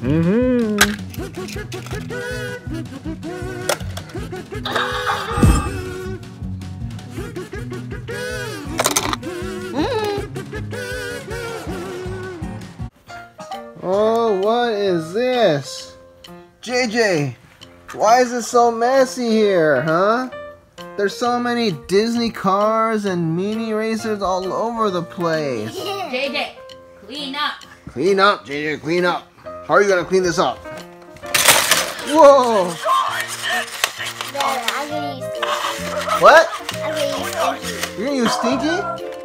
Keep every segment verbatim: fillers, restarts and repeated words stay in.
Mm-hmm. Oh, what is this? J J, why is it so messy here, huh? There's so many Disney cars and mini racers all over the place. J J, clean up. Clean up, J J, clean up. How are you gonna clean this up? Whoa! Dad, I'm gonna use Stinky. What? I'm gonna use Stinky. You're gonna use Stinky?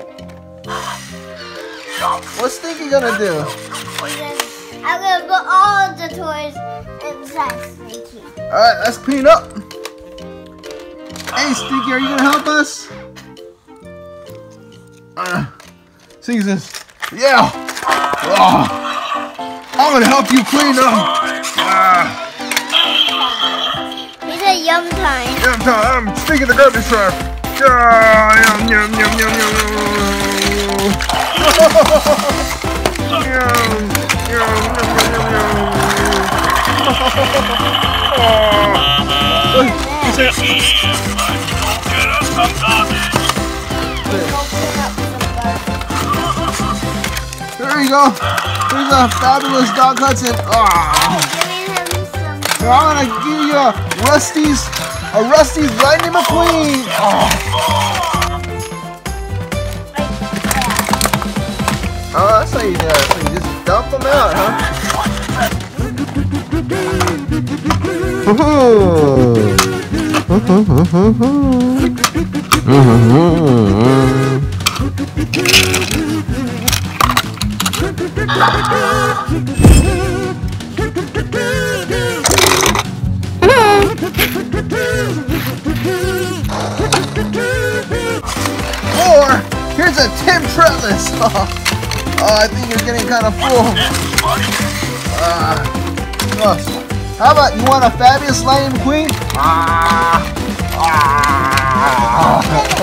What's Stinky gonna do? I'm gonna put all the toys inside Stinky. Alright, let's clean up. Hey, Stinky, are you gonna help us? Uh, Stinky says, yeah! Oh, I'm gonna help you clean up! Uh, He said yum time. yum time! I'm Stinky the garbage truck! Yeah, yum, yum, yum, yum, yum, yum. Yum, yum, yum, yum, yum, yum. Oh. He said, there you go. Here's a fabulous Doc Hudson. Oh. Giving him some. So I'm gonna give you a Rusty's, a Rusty's Lightning McQueen. Oh. Oh, that's how you do it. So you just dump them out, huh? Or here's a Tim Trellis. Oh, I think you're getting kind of full. Uh, how about you want a fabulous Lightning McQueen? Ah, ah.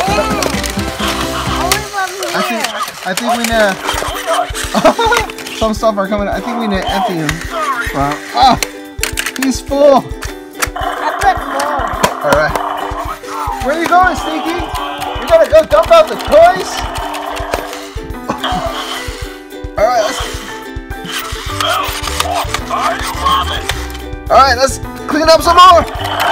I think I think we need to, some stuff are coming. I think we need to empty him. Wow. Ah, he's full. I put more. All right. Where are you going, Stinky? You gotta go dump out the toys. All right, let's. All right, let's clean up some more.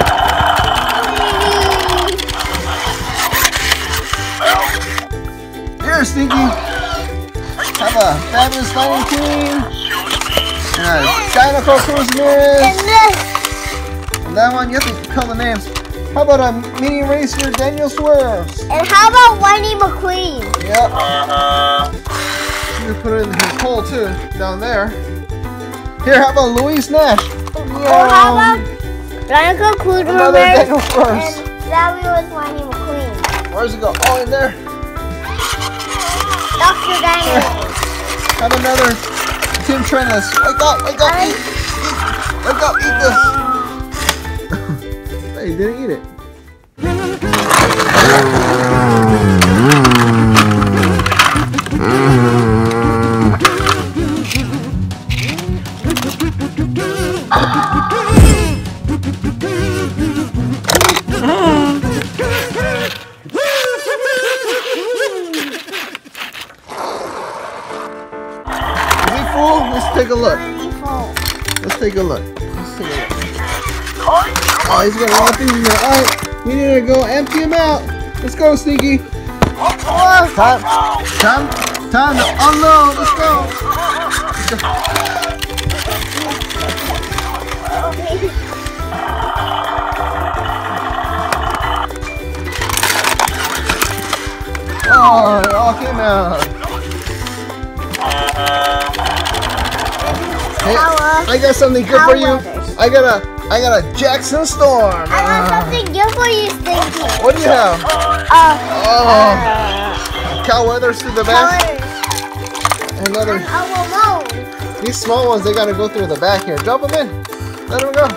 Here, Stinky. Have a fabulous Lightning McQueen. And a Dinoco Cruise Miss. And this. And that one, you have to call the names. How about a mini racer Daniel Swerves? And how about Lightning McQueen? Yep. You can put it in his hole too, down there. Here, how about Luis Nash? Or how about Dinoco Cruise Another Daniel Miss? Swerves. And that was Lightning McQueen. Where's it go? Oh, in there. Doctor Daniel. Have another Tim Trellis. Wake up, wake up, eat, eat. Wake up, eat this. Hey, you didn't eat it. Let's take a look. Let's take a look. Let's take a look. Oh, he's got a lot of things in there. Alright, we need to go empty him out. Let's go, Sneaky. Time, time, time to unload. Let's go. Oh, it all came out. Hey, I got something good for you. I got a, I got a Jackson Storm. I got something good for you, Stinky. What do you have? Uh, Oh, Cal Weathers through the back. Another. Oh, These small ones, they gotta go through the back here. Drop them in. Let them go.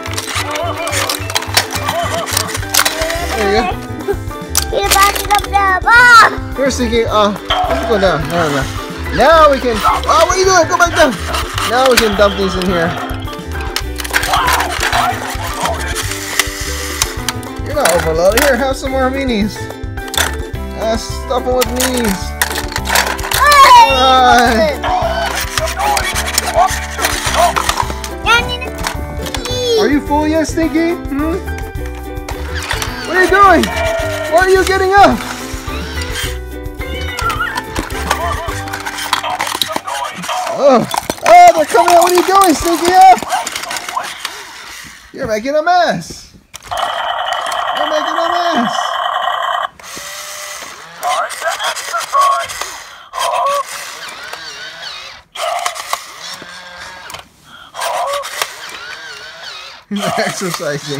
There you go. You're backing up there. Ah! Here, Stinky. Uh, let's go down. There we go. Now we can. Oh, what are you doing? Go back down. Now we can dump these in here. You're not overloaded. Here, have some more minis. Uh, stuff them with minis. Alright. Are you full yet, Stinky? Hmm? What are you doing? Why are you getting up? Oh, oh, they're coming out. What are you doing, Stinky? Up? You're making a mess. You're making a mess. He's exercising.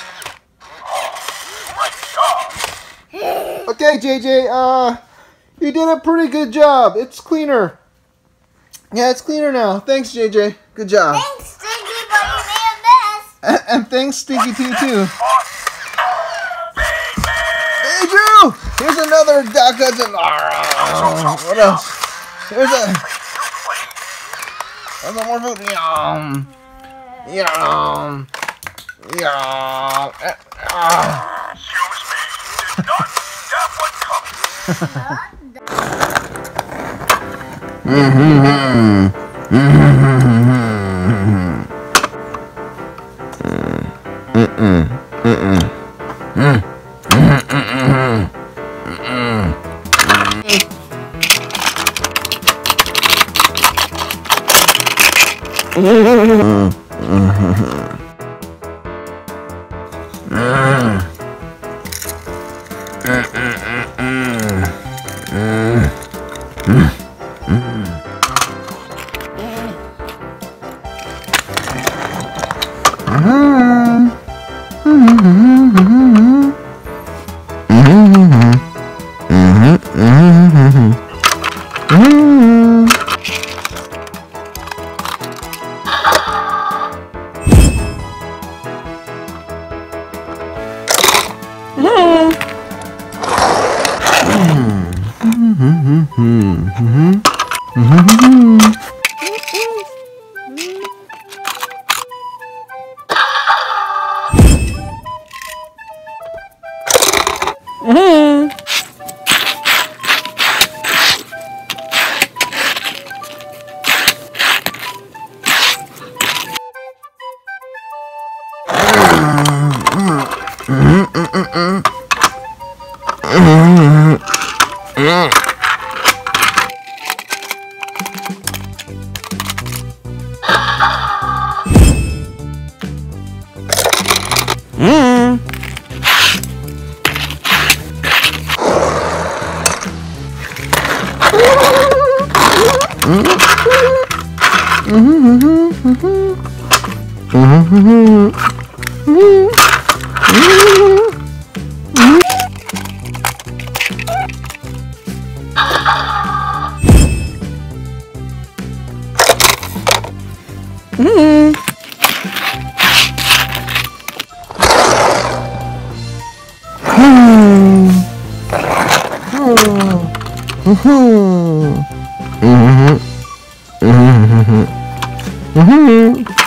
Okay, J J, uh, you did a pretty good job. It's cleaner. Yeah, it's cleaner now. Thanks, J J. Good job. Thanks, Stinky, but you made a mess. And, and thanks, Stinky T, too. Hey, Drew! Here's another Doc Hudson. What else? Here's a... There's some more food. Yum. Yum. Yum. Ah. Mm-hmm. Mm-hmm. Mm-mm. Mm-mm. Mm. Mm-mm. Mm-mm. Mm-mm. Mm-hmm.